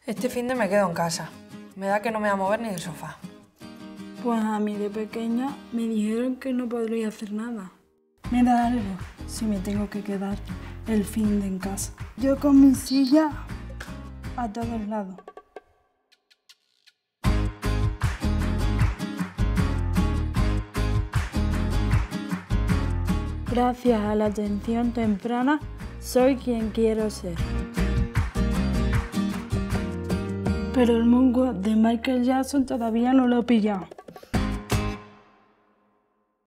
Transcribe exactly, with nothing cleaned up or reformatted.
Este fin de me quedo en casa. Me da que no me voy a mover ni del sofá. Pues a mí de pequeña me dijeron que no podría hacer nada. Me da algo si me tengo que quedar el fin de en casa. Yo con mi silla a todos lados. Gracias a la atención temprana, soy quien quiero ser. Pero el moonwalk de Michael Jackson todavía no lo he pillado.